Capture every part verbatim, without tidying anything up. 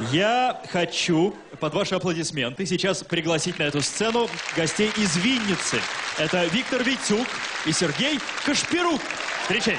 Я хочу под ваши аплодисменты сейчас пригласить на эту сцену гостей из Винницы. Это Виктор Витюк и Сергей Кашпирук. Встречайте.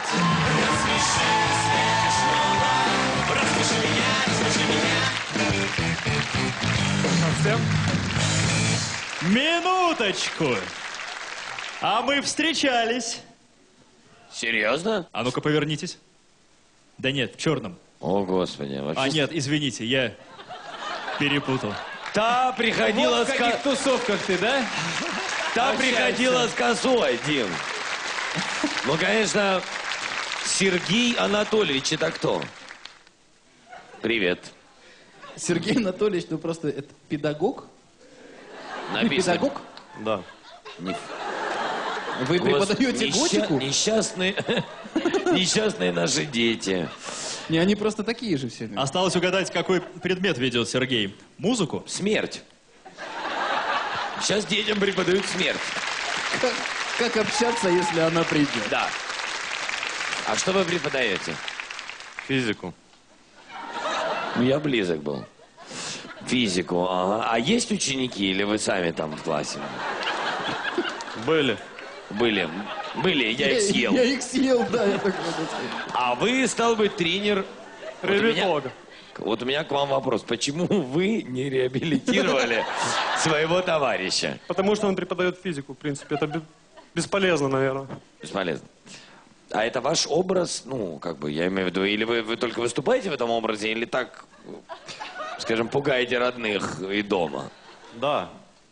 Минуточку. А мы встречались. Серьезно? А ну-ка повернитесь. Да нет, в черном. О, Господи. Вообще... А нет, извините, я перепутал. Та приходила Вот с... в каких тусовках ты, да? Та Общаешься. приходила с косой, Дим. Ну, конечно, Сергей Анатольевич, это кто? Привет. Сергей Анатольевич, ну просто это педагог? Вы Написано. педагог? Да. Не- Вы преподаете Несча- готику? Несчастные... Несчастные наши дети. Не, они просто такие же все. Осталось угадать, какой предмет ведет Сергей. Музыку? Смерть. Сейчас детям преподают смерть. Как, как общаться, если она придет? Да. А что вы преподаете? Физику. Ну, я близок был. Физику, ага. А есть ученики или вы сами там в классе? Были. Были. Были, я их съел. Я их съел, да, я так могу сказать. А вы, стал быть, тренер... Вот у меня, Реабилитолога. вот у меня к вам вопрос. Почему вы не реабилитировали своего товарища? Потому что он преподает физику, в принципе. Это бе- бесполезно, наверное. Бесполезно. А это ваш образ, ну, как бы, я имею в виду, или вы, вы только выступаете в этом образе, или так, скажем, пугаете родных и дома? Да.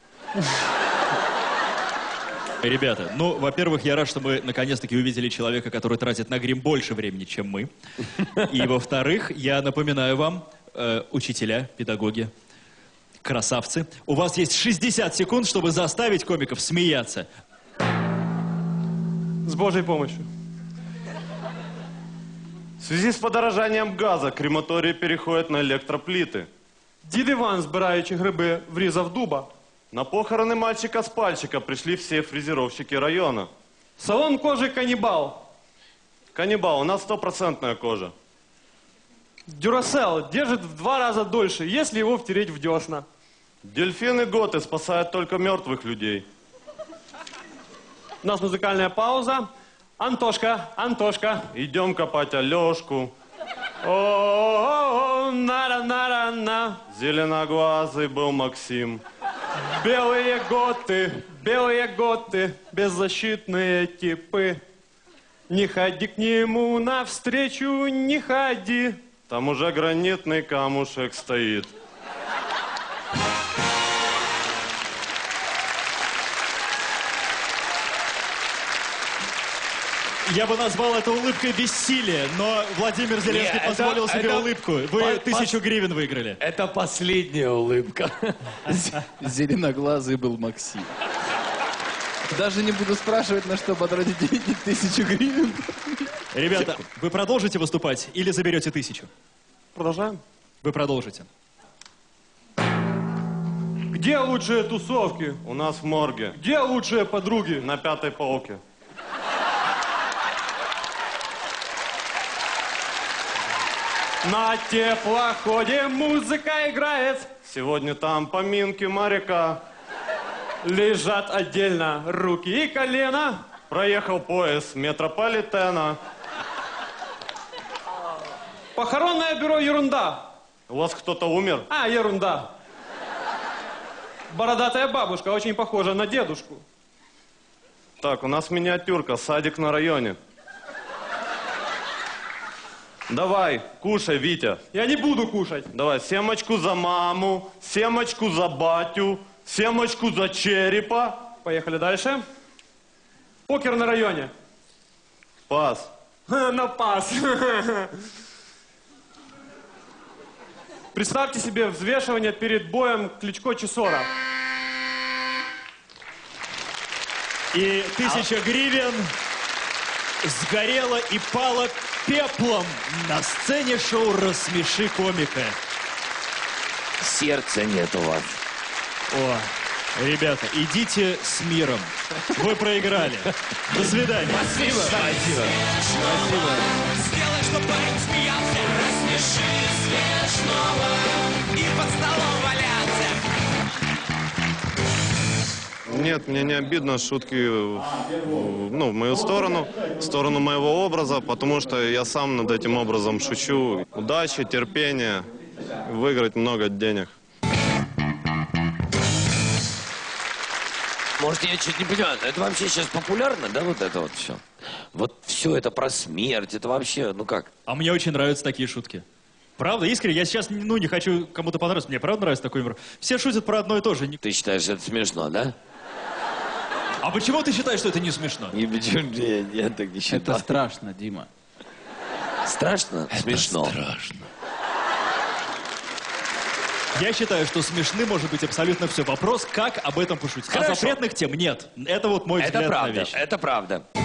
Ребята, ну, во-первых, я рад, что мы наконец-таки увидели человека, который тратит на грим больше времени, чем мы. И, во-вторых, я напоминаю вам, э, учителя, педагоги, красавцы, у вас есть шестьдесят секунд, чтобы заставить комиков смеяться. С Божьей помощью. В связи з подорожанням газа крематорії переходять на електропліти. Дід Іван, збираючи гриби, врізав дуба. На похороны мальчика с пальчика пришли все фрезеровщики района. Салон кожи каннибал. Каннибал, у нас стопроцентная кожа. Дюрасел держит в два раза дольше, если его втереть в десна. Дельфины готы спасают только мертвых людей. У нас музыкальная пауза. Антошка, Антошка. Идем копать Алешку. О-о-о, на-ра-на-ра-на. Зеленоглазый был Максим. Белые готы, белые готы, беззащитные типы. Не ходи к нему навстречу, не ходи. Там уже гранитный камушек стоит. Я бы назвал это улыбкой бессилия, но Владимир Зеленский Не, это- позволил себе это улыбку. Вы по- тысячу пос- гривен выиграли. Это последняя улыбка. Зеленоглазый был Максим. Даже не буду спрашивать, на что потратить деньги, тысячу гривен. Ребята, вы продолжите выступать или заберете тысячу? Продолжаем. Вы продолжите. Где лучшие тусовки? У нас в морге. Где лучшие подруги? На пятой полке. На теплоходе музыка играет. Сегодня там поминки моряка. Лежат отдельно руки и колено. Проехал поезд метрополитена. Похоронное бюро ерунда. У вас кто-то умер? А, ерунда. Бородатая бабушка, очень похожа на дедушку. Так, у нас миниатюрка, садик на районе. Давай, кушай, Витя. Я не буду кушать. Давай, семочку за маму, семочку за батю, семочку за черепа. Поехали дальше. Покер на районе. Пас. На пас. Представьте себе взвешивание перед боем Кличко-Чесора. И тысяча гривен сгорела и пала пеплом на сцене шоу «Рассмеши комика». Сердца нет у вас. О, ребята, идите с миром. Вы проиграли. До свидания. Спасибо. Спасибо. Сделай, чтобы парень смеялся. Рассмеши смешного. Нет, мне не обидно шутки в- ну, в мою сторону, в сторону моего образа, потому что я сам над этим образом шучу. Удачи, терпения, выиграть много денег. Может, я чуть не понимаю, это вообще сейчас популярно, да, вот это вот все? Вот все это про смерть, это вообще, ну как? А мне очень нравятся такие шутки. Правда, искренне, я сейчас, ну, не хочу кому-то понравиться, мне правда нравится такой юмор. Все шутят про одно и то же. Ты считаешь, это смешно, да? А почему ты считаешь, что это не смешно? Не, почему я, я так не считаю. Это страшно, Дима. Страшно? Смешно. Страшно. Я считаю, что смешным может быть абсолютно все. Вопрос, как об этом пошутить. А Хорошо. запретных тем нет. Это вот мой Это взгляд на правда, вещи. это правда.